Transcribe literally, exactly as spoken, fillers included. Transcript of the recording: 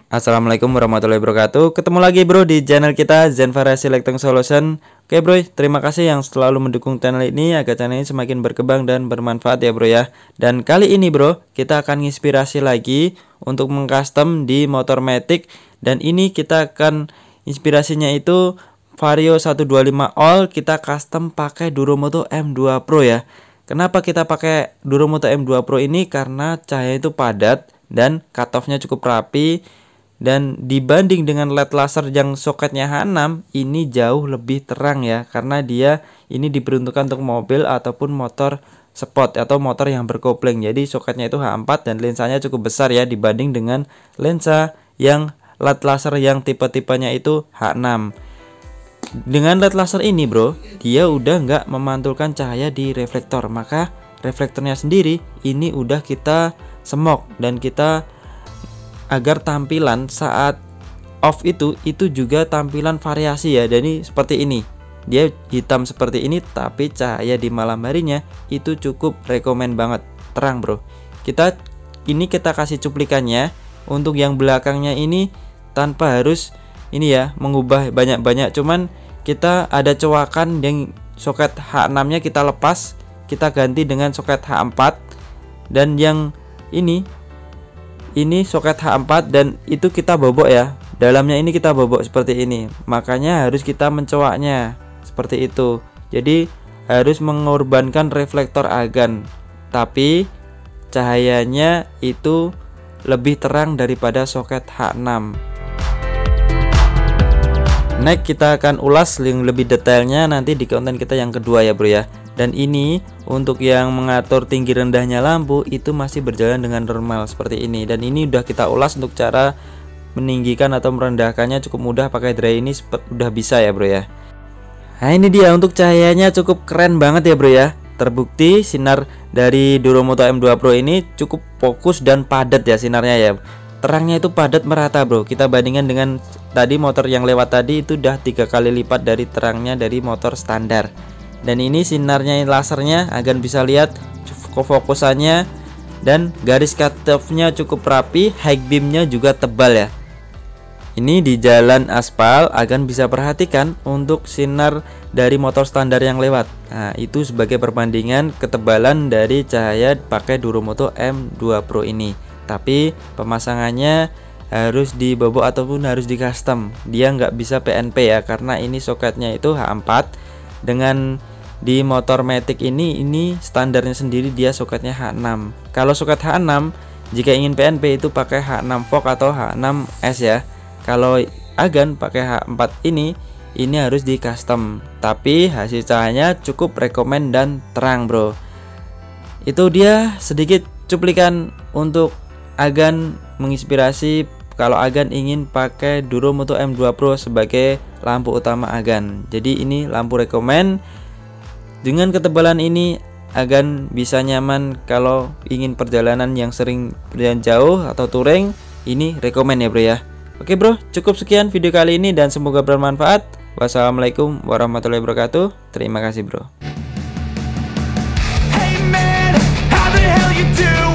Assalamualaikum warahmatullahi wabarakatuh. Ketemu lagi bro di channel kita Zenvara Selecting Solution. Oke bro, terima kasih yang selalu mendukung channel ini agar channel ini semakin berkembang dan bermanfaat ya bro ya. Dan kali ini bro, kita akan inspirasi lagi untuk mengcustom di motor Matic. Dan ini kita akan inspirasinya itu Vario seratus dua puluh lima All kita custom pakai Duromoto M dua Pro ya. Kenapa kita pakai Duromoto M dua Pro ini? Karena cahaya itu padat dan cutoff-nya cukup rapi. Dan dibanding dengan L E D laser yang soketnya H enam, ini jauh lebih terang ya, karena dia ini diperuntukkan untuk mobil ataupun motor sport atau motor yang berkopling. Jadi soketnya itu H empat dan lensanya cukup besar ya, dibanding dengan lensa yang L E D laser yang tipe-tipenya itu H enam. Dengan L E D laser ini bro, dia udah nggak memantulkan cahaya di reflektor, maka reflektornya sendiri ini udah kita semok dan kita agar tampilan saat off itu itu juga tampilan variasi ya. Jadi seperti ini, dia hitam seperti ini tapi cahaya di malam harinya itu cukup rekomen banget, terang bro. Kita ini kita kasih cuplikannya untuk yang belakangnya ini tanpa harus ini ya mengubah banyak-banyak, cuman kita ada cowakan yang soket H enam nya kita lepas, kita ganti dengan soket H empat, dan yang ini ini soket H empat dan itu kita bobok ya, dalamnya ini kita bobok seperti ini, makanya harus kita mencowaknya seperti itu. Jadi harus mengorbankan reflektor argan, tapi cahayanya itu lebih terang daripada soket H enam. Next kita akan ulas yang lebih detailnya nanti di konten kita yang kedua ya bro ya. Dan ini untuk yang mengatur tinggi rendahnya lampu itu masih berjalan dengan normal seperti ini. Dan ini udah kita ulas untuk cara meninggikan atau merendahkannya cukup mudah pakai dry ini udah bisa ya bro ya. Nah ini dia untuk cahayanya cukup keren banget ya bro ya. Terbukti sinar dari Duromoto M dua Pro ini cukup fokus dan padat ya sinarnya ya. Terangnya itu padat merata bro. Kita bandingkan dengan tadi motor yang lewat tadi itu udah tiga kali lipat dari terangnya dari motor standar. Dan ini sinarnya lasernya agar bisa lihat fokusannya, dan garis cutoff-nya cukup rapi, high beam-nya juga tebal ya. Ini di jalan aspal agar bisa perhatikan untuk sinar dari motor standar yang lewat. Nah, itu sebagai perbandingan ketebalan dari cahaya pakai Duromoto M dua Pro ini. Tapi pemasangannya harus dibobok ataupun harus di custom. Dia nggak bisa P N P ya, karena ini soketnya itu H empat. Dengan di motor Matic ini ini standarnya sendiri dia soketnya H enam. Kalau soket H enam jika ingin P N P itu pakai H enam Vogue atau H enam S ya. Kalau Agan pakai H empat ini ini harus di custom. Tapi hasil cahayanya cukup rekomen dan terang bro. Itu dia sedikit cuplikan untuk Agan menginspirasi kalau Agan ingin pakai Duromoto M dua Pro sebagai lampu utama Agan. Jadi ini lampu rekomen. Dengan ketebalan ini Agan bisa nyaman kalau ingin perjalanan yang sering berjalan jauh atau touring. Ini rekomen ya bro ya. Oke bro, cukup sekian video kali ini dan semoga bermanfaat. Wassalamualaikum warahmatullahi wabarakatuh. Terima kasih bro. Hey man, how the hell you do?